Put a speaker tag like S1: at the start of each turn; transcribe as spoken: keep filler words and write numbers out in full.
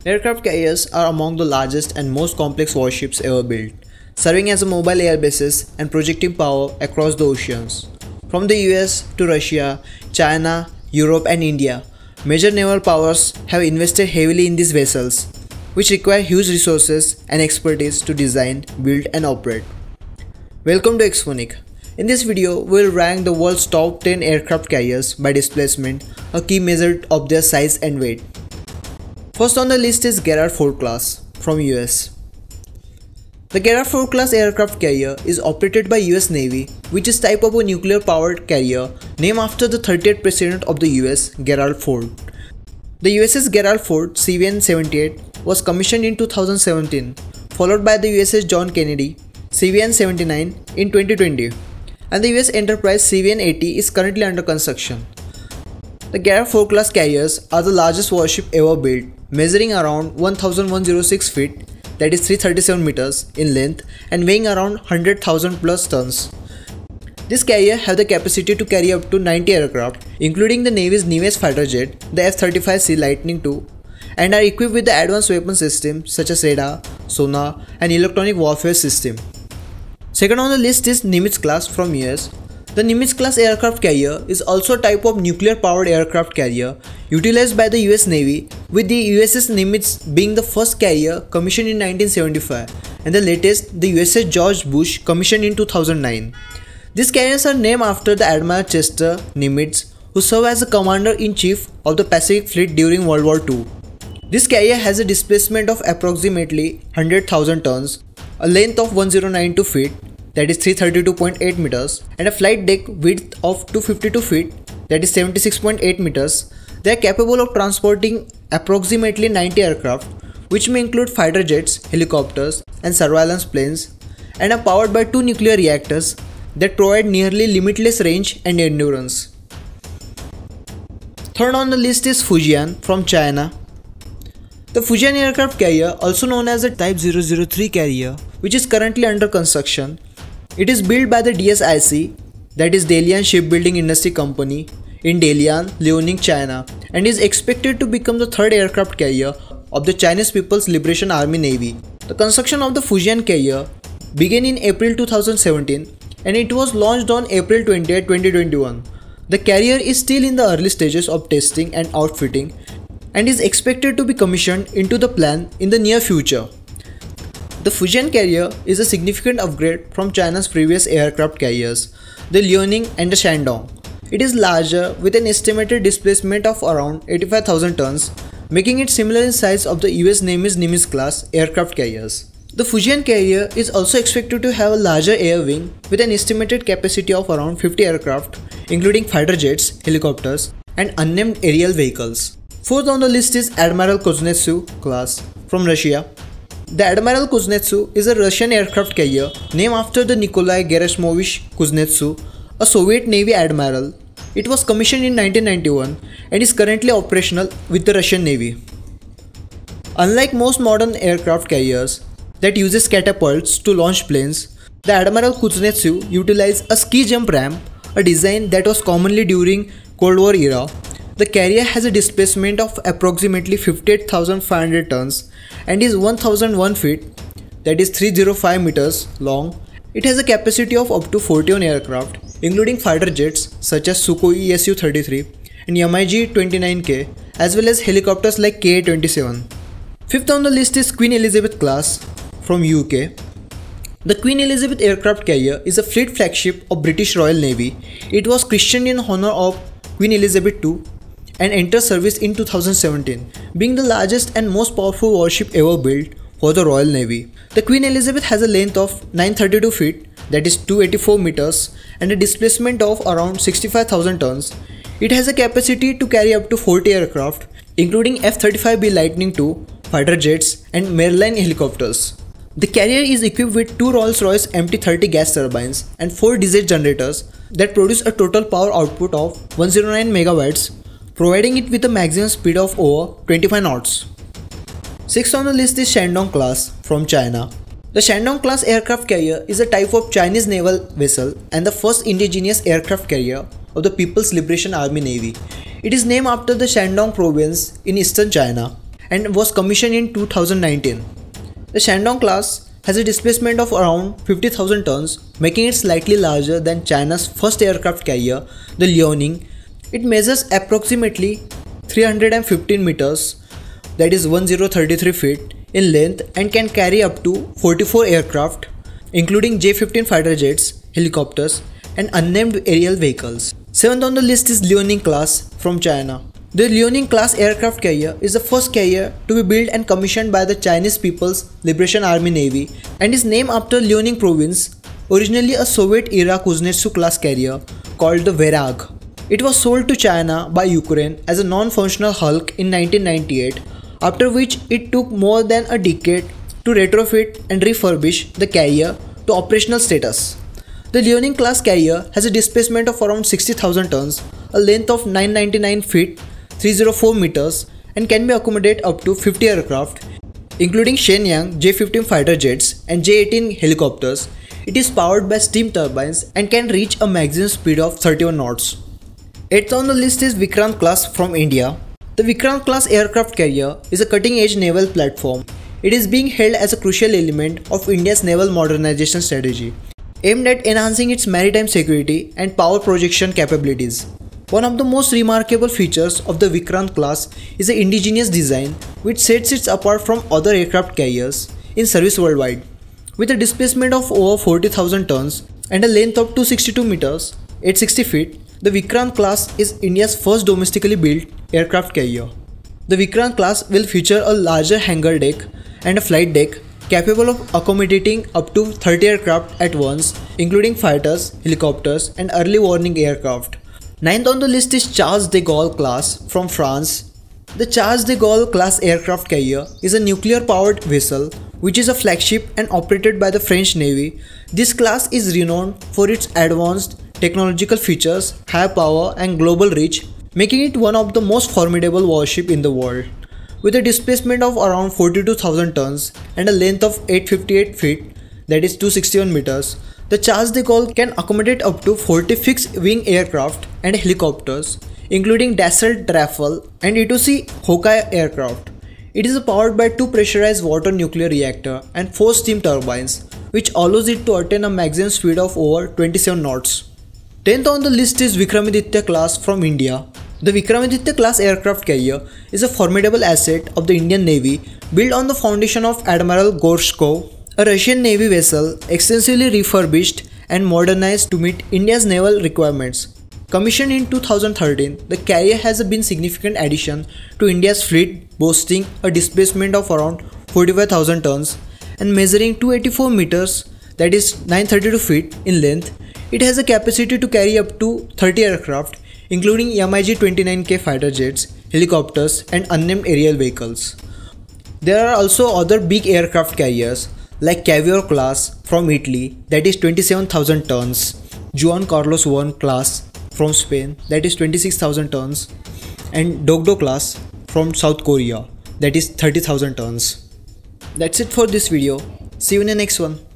S1: Aircraft carriers are among the largest and most complex warships ever built, serving as a mobile air bases and projecting power across the oceans. From the U S to Russia, China, Europe and India, major naval powers have invested heavily in these vessels, which require huge resources and expertise to design, build and operate. Welcome to Exphonic. In this video, we will rank the world's top ten aircraft carriers by displacement, a key measure of their size and weight. First on the list is Gerald R class from U S. The Gerald R class aircraft carrier is operated by U S Navy, which is type of a nuclear powered carrier named after the thirtieth President of the U S, Gerald Ford. The USS Gerald Ford C V N seventy-eight was commissioned in two thousand seventeen, followed by the U S S John Kennedy C V N seventy-nine in twenty twenty, and the U S Enterprise C V N eighty is currently under construction. The Gerald R class carriers are the largest warship ever built, measuring around one thousand one hundred six feet, that is three hundred thirty-seven meters in length, and weighing around one hundred thousand plus tons. This carrier have the capacity to carry up to ninety aircraft, including the Navy's Nimitz fighter jet, the F thirty-five C Lightning two, and are equipped with the advanced weapon systems such as radar, sonar, and electronic warfare system. Second on the list is Nimitz class from U S. The Nimitz class aircraft carrier is also a type of nuclear powered aircraft carrier utilized by the U S Navy, with the U S S Nimitz being the first carrier commissioned in nineteen seventy-five and the latest, the U S S George Bush, commissioned in two thousand nine. These carriers are named after the Admiral Chester Nimitz, who served as the Commander-in-Chief of the Pacific Fleet during World War Two. This carrier has a displacement of approximately one hundred thousand tons, a length of one thousand ninety-two feet, that is three hundred thirty-two point eight meters, and a flight deck width of two hundred fifty-two feet, that is seventy-six point eight meters. They are capable of transporting approximately ninety aircraft, which may include fighter jets, helicopters, and surveillance planes, and are powered by two nuclear reactors that provide nearly limitless range and endurance. Third on the list is Fujian from China. The Fujian aircraft carrier, also known as the Type zero zero three carrier, which is currently under construction. It is built by the D S I C, that is Dalian Shipbuilding Industry Company, in Dalian, Liaoning, China, and is expected to become the third aircraft carrier of the Chinese People's Liberation Army Navy. The construction of the Fujian carrier began in April two thousand seventeen and it was launched on April twentieth twenty twenty-one. The carrier is still in the early stages of testing and outfitting and is expected to be commissioned into the plan in the near future. The Fujian carrier is a significant upgrade from China's previous aircraft carriers, the Liaoning and the Shandong. It is larger with an estimated displacement of around eighty-five thousand tons, making it similar in size of the U S Navy's Nimitz class aircraft carriers. The Fujian carrier is also expected to have a larger air wing with an estimated capacity of around fifty aircraft, including fighter jets, helicopters, and unnamed aerial vehicles. Fourth on the list is Admiral Kuznetsov-class from Russia. The Admiral Kuznetsov is a Russian aircraft carrier named after the Nikolai Gerasimovich Kuznetsov, a Soviet Navy admiral. It was commissioned in nineteen ninety-one and is currently operational with the Russian Navy. Unlike most modern aircraft carriers that uses catapults to launch planes, the Admiral Kuznetsov utilized a ski jump ramp, a design that was commonly during Cold War era. The carrier has a displacement of approximately fifty-eight thousand five hundred tons and is one thousand one feet, that is three hundred five meters long. It has a capacity of up to forty-one aircraft, including fighter jets such as Sukhoi S U thirty-three and Yamaji twenty-nine K, as well as helicopters like K A twenty-seven. Fifth on the list is Queen Elizabeth class from U K. The Queen Elizabeth aircraft carrier is a fleet flagship of British Royal Navy. It was christened in honor of Queen Elizabeth the Second and entered service in two thousand seventeen, being the largest and most powerful warship ever built for the Royal Navy. The Queen Elizabeth has a length of nine hundred thirty-two feet, that is two hundred eighty-four meters, and a displacement of around sixty-five thousand tons. It has a capacity to carry up to forty aircraft, including F thirty-five B Lightning two, fighter jets, and Maryline helicopters. The carrier is equipped with two Rolls-Royce M T thirty gas turbines and four diesel generators that produce a total power output of one hundred nine megawatts, providing it with a maximum speed of over twenty-five knots. Sixth on the list is Shandong class from China. The Shandong class aircraft carrier is a type of Chinese naval vessel and the first indigenous aircraft carrier of the People's Liberation Army Navy. It is named after the Shandong province in eastern China and was commissioned in two thousand nineteen. The Shandong class has a displacement of around fifty thousand tons, making it slightly larger than China's first aircraft carrier, the Liaoning. It measures approximately three hundred fifteen meters, that is one thousand thirty-three feet, in length and can carry up to forty-four aircraft, including J fifteen fighter jets, helicopters, and unnamed aerial vehicles. Seventh on the list is Liaoning class from China. The Liaoning class aircraft carrier is the first carrier to be built and commissioned by the Chinese People's Liberation Army Navy and is named after Liaoning province, originally a Soviet-era Kuznetsov-class carrier called the Varag. It was sold to China by Ukraine as a non-functional hulk in nineteen ninety-eight, after which it took more than a decade to retrofit and refurbish the carrier to operational status. The Liaoning class carrier has a displacement of around sixty thousand tons, a length of nine hundred ninety-nine feet, three hundred four meters, and can be accommodated up to fifty aircraft, including Shenyang J fifteen fighter jets and J eighteen helicopters. It is powered by steam turbines and can reach a maximum speed of thirty-one knots. Eighth on the list is Vikrant class from India. The Vikrant class aircraft carrier is a cutting-edge naval platform. It is being held as a crucial element of India's naval modernization strategy, aimed at enhancing its maritime security and power projection capabilities. One of the most remarkable features of the Vikrant class is the indigenous design, which sets it apart from other aircraft carriers in service worldwide. With a displacement of over forty thousand tons and a length of two hundred sixty-two meters, eight hundred sixty feet, the Vikrant class is India's first domestically built aircraft carrier. The Vikrant class will feature a larger hangar deck and a flight deck capable of accommodating up to thirty aircraft at once, including fighters, helicopters, and early warning aircraft. Ninth on the list is Charles de Gaulle class from France. The Charles de Gaulle class aircraft carrier is a nuclear-powered vessel which is a flagship and operated by the French Navy. This class is renowned for its advanced technological features, high power, and global reach, making it one of the most formidable warships in the world. With a displacement of around forty-two thousand tons and a length of eight hundred fifty-eight feet, that is two hundred sixty-one meters, the Charles de Gaulle can accommodate up to forty fixed-wing aircraft and helicopters, including Dassault Rafale and E two C Hawkeye aircraft. It is powered by two pressurized water nuclear reactor and four steam turbines, which allows it to attain a maximum speed of over twenty-seven knots. tenth on the list is Vikramaditya class from India. The Vikramaditya class aircraft carrier is a formidable asset of the Indian Navy, built on the foundation of Admiral Kuznetsov, a Russian Navy vessel extensively refurbished and modernized to meet India's naval requirements. Commissioned in two thousand thirteen, the carrier has been a significant addition to India's fleet, boasting a displacement of around forty-five thousand tons and measuring two hundred eighty-four meters, that is nine hundred thirty-two feet, in length. It has a capacity to carry up to thirty aircraft, including M I G twenty-nine K fighter jets, helicopters, and unnamed aerial vehicles. There are also other big aircraft carriers like Caviar class from Italy, that is twenty-seven thousand tons, Juan Carlos the First class from Spain, that is twenty-six thousand tons, and Dokdo class from South Korea, that is thirty thousand tons. That's it for this video. See you in the next one.